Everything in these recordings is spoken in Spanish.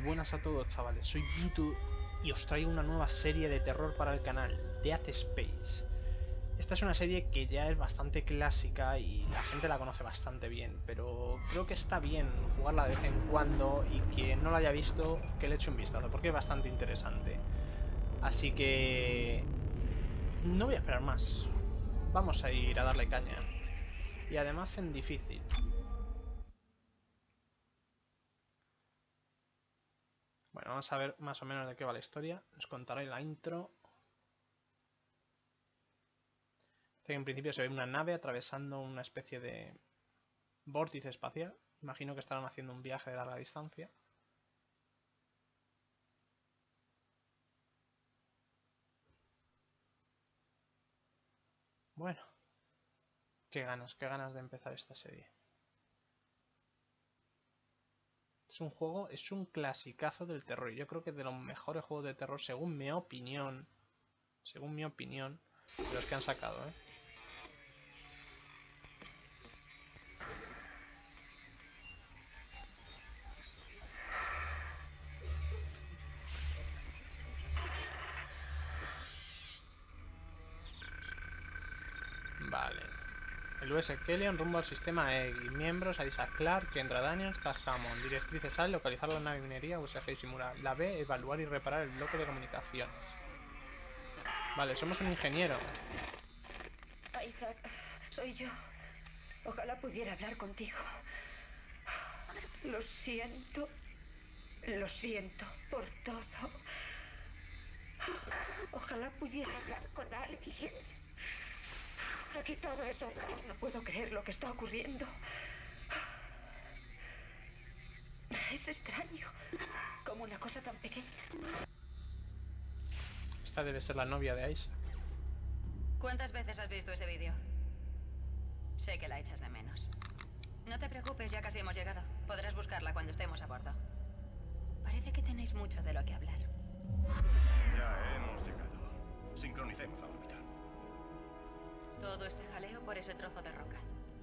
buenas a todos, chavales, soy Vitu y os traigo una nueva serie de terror para el canal, Dead Space. Esta es una serie que ya es bastante clásica y la gente la conoce bastante bien, pero creo que está bien jugarla de vez en cuando y quien no la haya visto, que le eche un vistazo, porque es bastante interesante. Así que... no voy a esperar más, vamos a ir a darle caña. Y además en difícil. Bueno, vamos a ver más o menos de qué va la historia. Os contaré la intro. En principio se ve una nave atravesando una especie de vórtice espacial. Imagino que estarán haciendo un viaje de larga distancia. Bueno, qué ganas de empezar esta serie. Es un juego, es un clasicazo del terror. Yo creo que es de los mejores juegos de terror, según mi opinión, de los que han sacado, ¿eh? Vale. El US Kellion rumbo al sistema EGI. Miembros a Isaac Clarke, Kendra Daniels, Taz Hammond. Directrices A, localizar la nave minería USG Ishimura. La B, evaluar y reparar el bloque de comunicaciones. Vale, somos un ingeniero. Isaac, soy yo. Ojalá pudiera hablar contigo. Lo siento por todo. Ojalá pudiera hablar con alguien. Aquí todo eso. No puedo creer lo que está ocurriendo. Es extraño. Como una cosa tan pequeña. Esta debe ser la novia de Isaac. ¿Cuántas veces has visto ese vídeo? Sé que la echas de menos. No te preocupes, ya casi hemos llegado. Podrás buscarla cuando estemos a bordo. Parece que tenéis mucho de lo que hablar. Ya hemos llegado. Sincronicemos la órbita. Todo este jaleo por ese trozo de roca.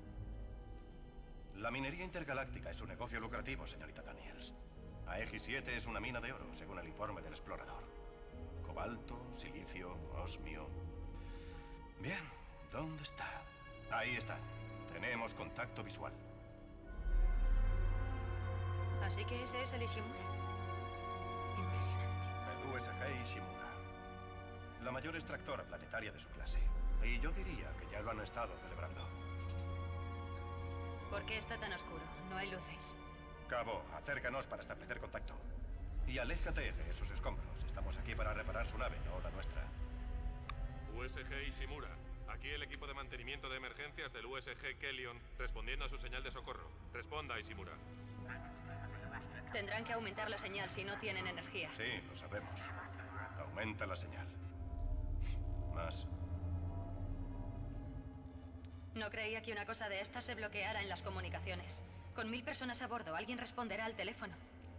La minería intergaláctica es un negocio lucrativo, señorita Daniels. Aegis 7 es una mina de oro, según el informe del explorador. Cobalto, silicio, osmio. Bien, ¿dónde está? Ahí está. Tenemos contacto visual. Así que ese es el Ishimura. Impresionante. El USG Ishimura. La mayor extractora planetaria de su clase. Y yo diría que ya lo han estado celebrando. ¿Por qué está tan oscuro? No hay luces. Cabo, acércanos para establecer contacto. Y aléjate de esos escombros. Estamos aquí para reparar su nave, no la nuestra. USG Ishimura. Aquí el equipo de mantenimiento de emergencias del USG Kellion, respondiendo a su señal de socorro. Responda, Ishimura. Tendrán que aumentar la señal si no tienen energía. Sí, lo sabemos. Aumenta la señal. Más. No creía que una cosa de estas se bloqueara en las comunicaciones. Con 1000 personas a bordo, alguien responderá al teléfono.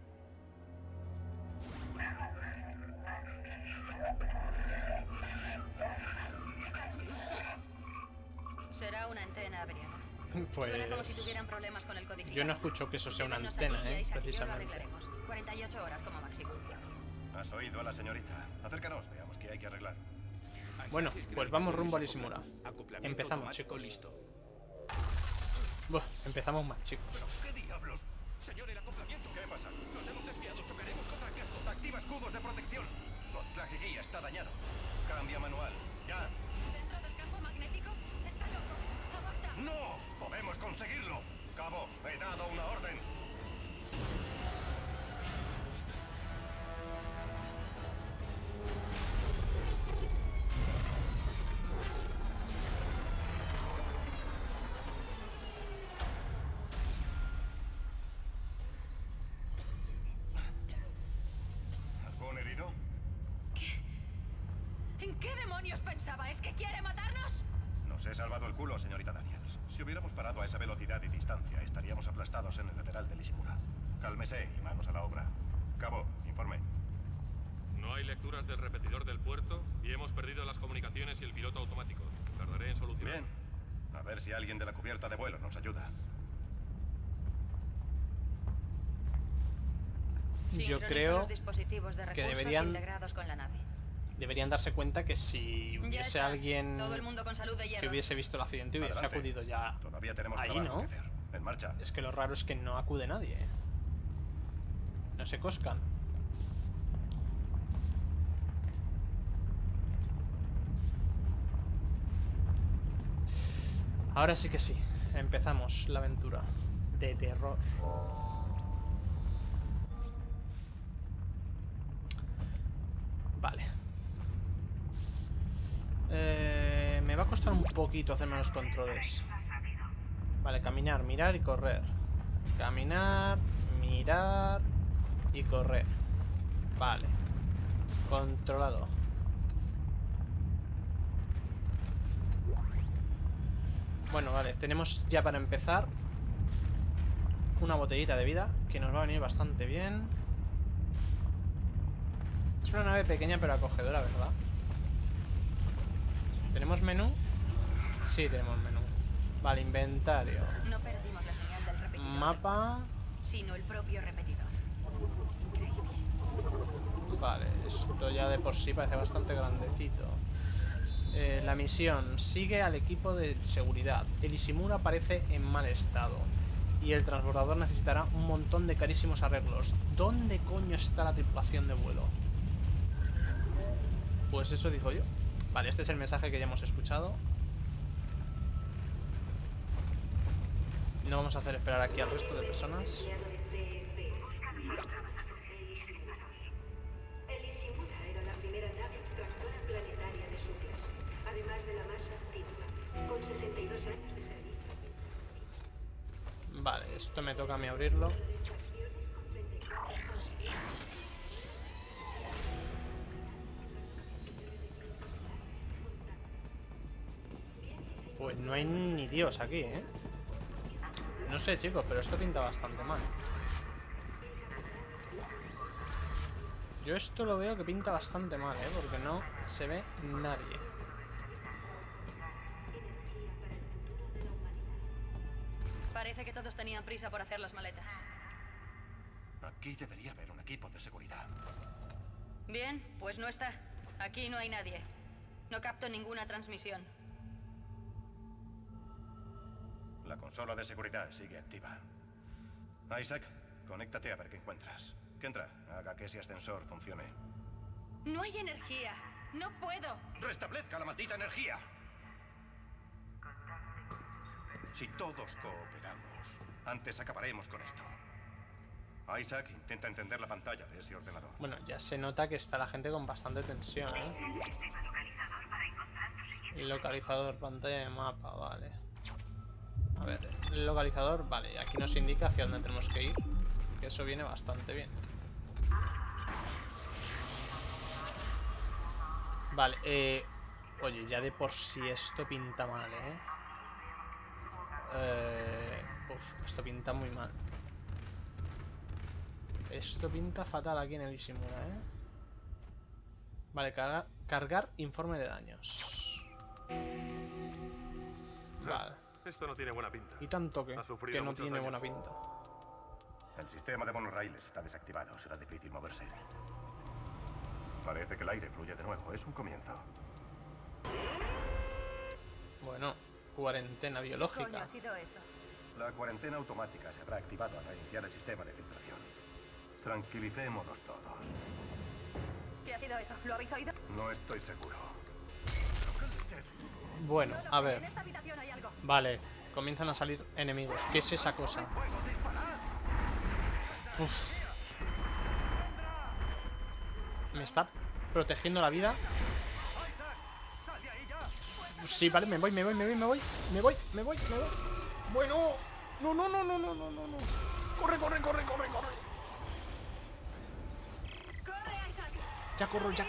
¿Qué es eso? Será una antena averiada. Pues... suena como si tuvieran problemas con el codificador. yo no escucho que eso sea una Llévennos antena, aquí y a Isaac y yo lo precisamente. arreglaremos. 48 horas como máximo. ¿Has oído a la señorita? Acércanos, veamos qué hay que arreglar. Bueno, pues vamos rumbo al Ishimura. Empezamos, chicos. Listo. Buah, empezamos mal, chicos. ¿Qué diablos? Señor, el acoplamiento. ¿Qué pasa? Nos hemos desviado. Chocaremos contra el casco. Activa escudos de protección. Su anclaje guía está dañado. Cambia manual. Ya. ¿Dentro del campo magnético? Está loco. Aborta. ¡No! ¡Podemos conseguirlo! Cabo, he dado una orden. ¿Algún herido? ¿En qué demonios pensaba? ¿Es que quiere matarnos? Nos he salvado el culo, señorita Daniels. Si hubiéramos parado a esa velocidad y distancia, estaríamos aplastados en el lateral del Ishimura. Cálmese y manos a la obra. Cabo, informe. No hay lecturas del repetidor del puerto y hemos perdido las comunicaciones y el piloto automático. Tardaré en solucionar. Bien. A ver si alguien de la cubierta de vuelo nos ayuda. Sincroniza creo los dispositivos de que recursos integrados con la nave. deberían darse cuenta que si Ya hubiese está. alguien Todo el mundo con salud de que hierro. hubiese visto el accidente y hubiese Adelante. acudido ya Todavía tenemos ahí, trabajo ¿no? que hacer. En marcha. Es que lo raro es que no acude nadie. No se coscan. Ahora sí que sí. Empezamos la aventura de terror. Vale. Me va a costar un poquito hacerme los controles. Vale, caminar, mirar y correr. Caminar, mirar y correr. Vale. Controlado. Bueno, vale, tenemos ya para empezar una botellita de vida que nos va a venir bastante bien. Es una nave pequeña pero acogedora, ¿verdad? ¿Tenemos menú? Sí, tenemos menú. Vale, inventario. No perdimos la señal del repetidor. Mapa. Sino el propio repetidor. Increíble. Vale, esto ya de por sí parece bastante grandecito. La misión. Sigue al equipo de seguridad. El Ishimura parece en mal estado. Y el transbordador necesitará un montón de carísimos arreglos. ¿Dónde coño está la tripulación de vuelo? Pues eso dijo yo. Vale, este es el mensaje que ya hemos escuchado. No vamos a hacer esperar aquí al resto de personas. El Ishimura era la primera nave extractora planetaria de su clase, además de la más antigua, con 62 años de servicio. Vale, esto me toca a mí abrirlo. Pues no hay ni Dios aquí, ¿eh? No sé, chicos, pero esto pinta bastante mal. Yo esto lo veo que pinta bastante mal, ¿eh? Porque no se ve nadie. Parece que todos tenían prisa por hacer las maletas. Aquí debería haber un equipo de seguridad. Bien, pues no está. Aquí no hay nadie. No capto ninguna transmisión. La consola de seguridad sigue activa. Isaac, conéctate a ver qué encuentras. Kendra, haga que ese ascensor funcione. No hay energía. No puedo. ¡Restablezca la maldita energía! Si todos cooperamos, antes acabaremos con esto. Isaac, intenta encender la pantalla de ese ordenador. Bueno, ya se nota que está la gente con bastante tensión, ¿eh? El localizador, pantalla de mapa, vale. A ver, el localizador, vale, aquí nos indica hacia dónde tenemos que ir. Que eso viene bastante bien. Vale, oye, ya de por sí esto pinta mal, esto pinta muy mal. Esto pinta fatal aquí en el Ishimura, ¿eh? Vale, cargar informe de daños. Vale. Esto no tiene buena pinta. Y tanto que Ha sufrido no muchos tiene buena daños. pinta. El sistema de monorraíles está desactivado. Será difícil moverse. Parece que el aire fluye de nuevo. Es un comienzo. Bueno, cuarentena biológica. sido eso? La cuarentena automática se habrá activado al reiniciar el sistema de filtración. Tranquilicémonos todos. ¿Qué ha sido eso? ¿Lo habéis oído? No estoy seguro. Bueno, a ver. En esta habitación hay algo. Vale, comienzan a salir enemigos. ¿Qué es esa cosa? Uf. Me está protegiendo la vida. Sí, vale, me voy. Bueno. No. Corre. Ya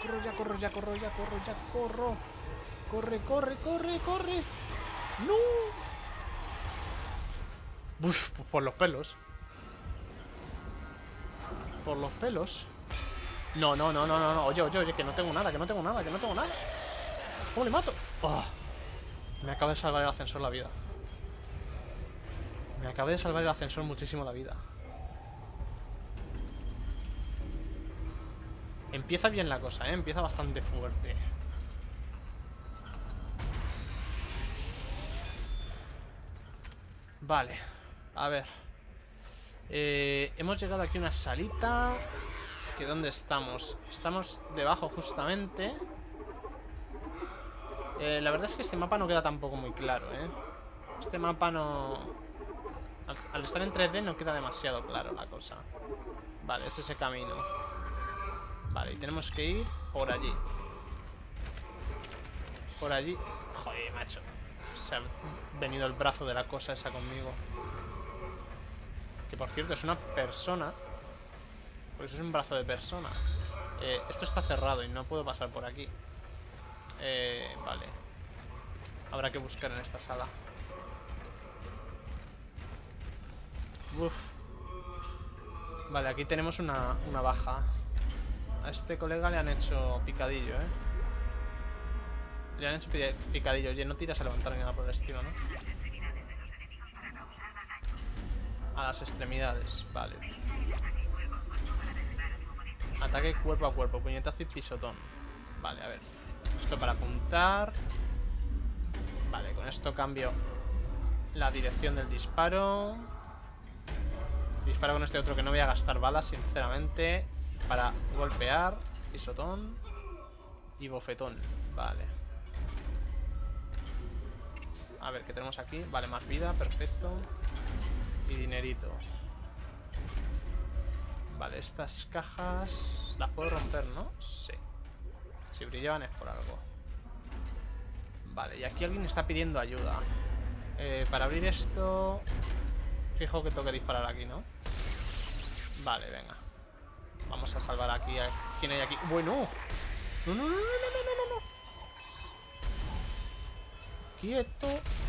corro. Corre. No. Uf, por los pelos. No. Oye, que no tengo nada. ¿Cómo le mato? Oh, me acaba de salvar el ascensor la vida. Me acaba de salvar el ascensor muchísimo la vida. Empieza bien la cosa, ¿eh? Empieza bastante fuerte. Vale, a ver. Hemos llegado aquí a una salita. ¿Que dónde estamos? Estamos debajo justamente. La verdad es que este mapa no queda tampoco muy claro, ¿eh? Este mapa no... Al estar en 3D no queda demasiado claro la cosa. Vale, es ese camino. Vale, y tenemos que ir por allí. Por allí. Joder, macho. Se ha venido el brazo de la cosa esa conmigo. Que por cierto es una persona. Pues es un brazo de persona. Esto está cerrado y no puedo pasar por aquí. Vale. Habrá que buscar en esta sala. Uf. Vale, aquí tenemos una baja. A este colega le han hecho picadillo, ¿eh? Le han hecho picadillo. Oye, no tiras a levantar ni nada por el estilo, ¿no? A las extremidades, vale. Ataque cuerpo a cuerpo, puñetazo y pisotón. Vale, a ver. Esto para apuntar. Vale, con esto cambio la dirección del disparo. Disparo con este otro que no voy a gastar balas, sinceramente. Para golpear, pisotón y bofetón. Vale. A ver, ¿qué tenemos aquí? Vale, más vida, perfecto. Y dinerito. Vale, estas cajas las puedo romper, ¿no? Sí. Si brillaban es por algo. Vale, y aquí alguien está pidiendo ayuda. Para abrir esto... Fijo que tengo que disparar aquí, ¿no? Vale, venga. Vamos a salvar aquí a... ¿Quién hay aquí? ¡Bueno! ¡No, no, no, no, no, no, no, no! ¡Quieto!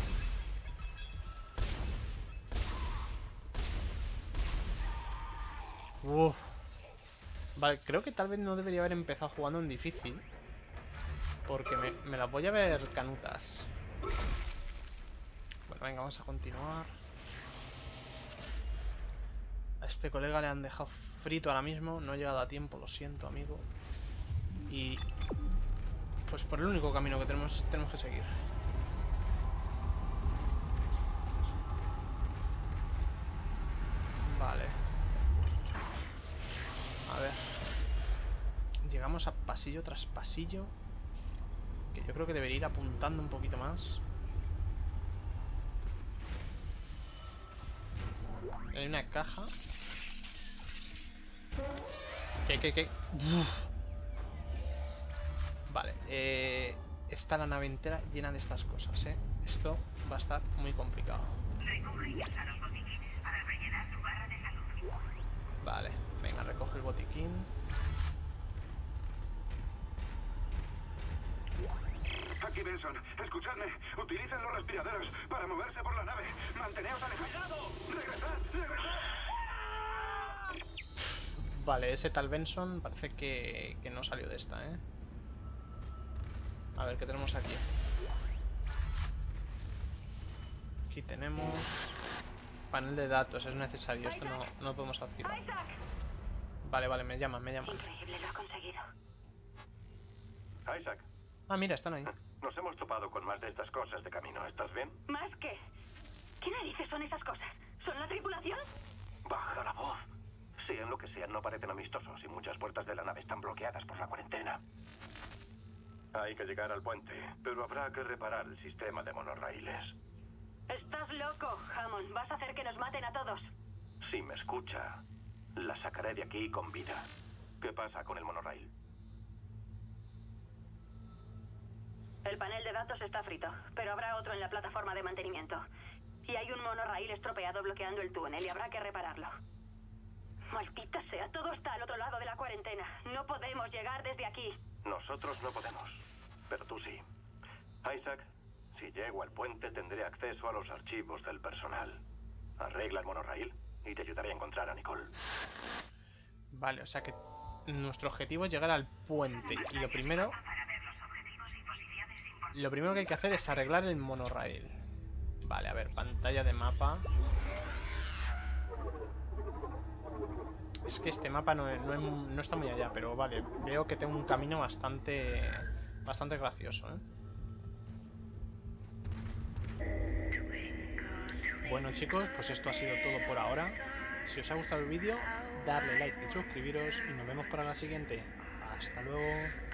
Uf. Vale, creo que tal vez no debería haber empezado jugando en difícil. Porque me las voy a ver canutas. Bueno, venga, vamos a continuar. A este colega le han dejado frito ahora mismo. No he llegado a tiempo, lo siento, amigo. Y... pues por el único camino que tenemos que seguir. Vale. A ver. Llegamos a pasillo tras pasillo. Que yo creo que debería ir apuntando un poquito más. Hay una caja. ¿Qué? Uf. Vale, está la nave entera llena de estas cosas, ¿eh? Esto va a estar muy complicado. Vale, venga, recoge el botiquín. Aquí Benson, escuchadme. Utilicen los respiradores para moverse por la nave. Manteneos alejados. ¡Regresad! Vale, ese tal Benson parece que no salió de esta, ¿eh? A ver, ¿qué tenemos aquí? Aquí tenemos... panel de datos, es necesario. Esto no lo podemos activar. Vale, me llaman. Increíble, lo ha conseguido. Isaac, Ah, mira, están ahí. nos hemos topado con más de estas cosas de camino. ¿Estás bien? ¿Más qué? ¿Qué narices son esas cosas? ¿Son la tripulación? Baja la voz. Sean lo que sean, no parecen amistosos y muchas puertas de la nave están bloqueadas por la cuarentena. Hay que llegar al puente, pero habrá que reparar el sistema de monorraíles. Estás loco, Hammond. Vas a hacer que nos maten a todos. Si me escucha, la sacaré de aquí con vida. ¿Qué pasa con el monorraíl? El panel de datos está frito, pero habrá otro en la plataforma de mantenimiento. Y hay un monorraíl estropeado bloqueando el túnel y habrá que repararlo. Maldita sea, todo está al otro lado de la cuarentena. No podemos llegar desde aquí. Nosotros no podemos, pero tú sí. Isaac, si llego al puente tendré acceso a los archivos del personal. Arregla el monorraíl y te ayudaré a encontrar a Nicole. Vale, o sea que nuestro objetivo es llegar al puente. Y lo primero que hay que hacer es arreglar el monorraíl. Vale, a ver, pantalla de mapa. Es que este mapa no está muy allá, pero vale, veo que tengo un camino bastante gracioso, ¿eh? Bueno chicos, pues esto ha sido todo por ahora. Si os ha gustado el vídeo, darle like y suscribiros y nos vemos para la siguiente. Hasta luego.